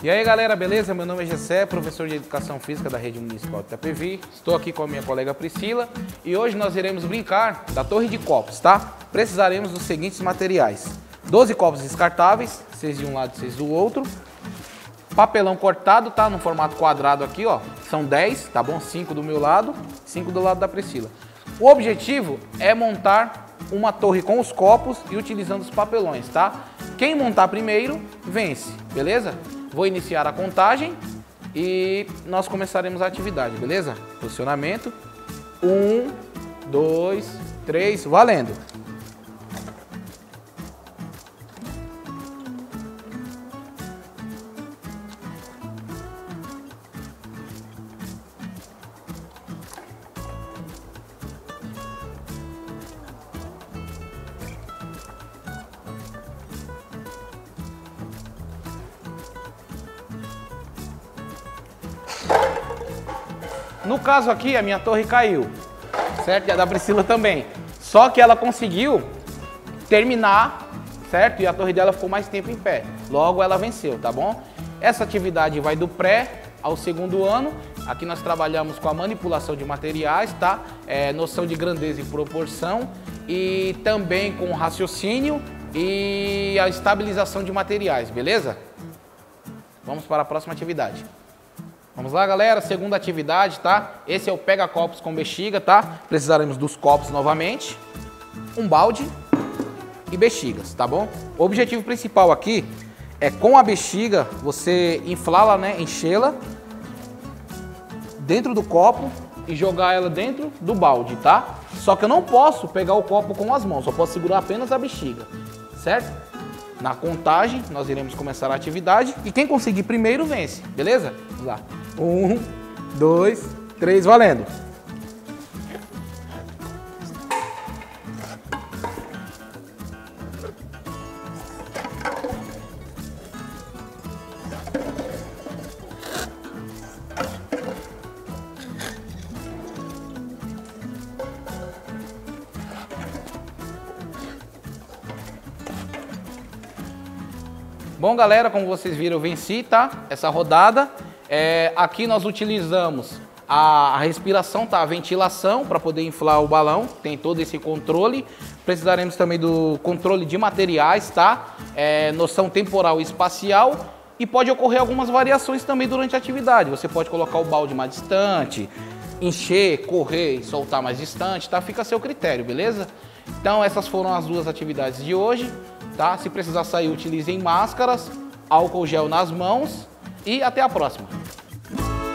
E aí galera, beleza? Meu nome é Gessé, professor de Educação Física da Rede Municipal de Itapevi. Estou aqui com a minha colega Priscila e hoje nós iremos brincar da torre de copos, tá? Precisaremos dos seguintes materiais: 12 copos descartáveis, 6 de um lado e 6 do outro. Papelão cortado, tá? No formato quadrado aqui, ó. São 10, tá bom? 5 do meu lado, 5 do lado da Priscila. O objetivo é montar uma torre com os copos e utilizando os papelões, tá? Quem montar primeiro, vence, beleza? Vou iniciar a contagem e nós começaremos a atividade, beleza? Posicionamento. 1, 2, 3, valendo! No caso aqui, a minha torre caiu, certo? E a da Priscila também. Só que ela conseguiu terminar, certo? E a torre dela ficou mais tempo em pé. Logo, ela venceu, tá bom? Essa atividade vai do pré ao segundo ano. Aqui nós trabalhamos com a manipulação de materiais, tá? Noção de grandeza e proporção. E também com raciocínio e a estabilização de materiais, beleza? Vamos para a próxima atividade. Vamos lá, galera, segunda atividade, tá? Esse é o pega copos com bexiga, tá? Precisaremos dos copos novamente, um balde e bexigas, tá bom? O objetivo principal aqui é com a bexiga você inflá-la, né? Enchê-la dentro do copo e jogar ela dentro do balde, tá? Só que eu não posso pegar o copo com as mãos, só posso segurar apenas a bexiga, certo? Na contagem, nós iremos começar a atividade e quem conseguir primeiro vence, beleza? Vamos lá. 1, 2, 3, valendo! Bom, galera, como vocês viram, eu venci, tá? Essa rodada. Aqui nós utilizamos a respiração, tá? A ventilação para poder inflar o balão. Tem todo esse controle. Precisaremos também do controle de materiais, tá? Noção temporal e espacial. E pode ocorrer algumas variações também durante a atividade. Você pode colocar o balde mais distante, encher, correr e soltar mais distante, tá? Fica a seu critério, beleza? Então essas foram as duas atividades de hoje, tá? Se precisar sair, utilizem máscaras, álcool gel nas mãos e até a próxima.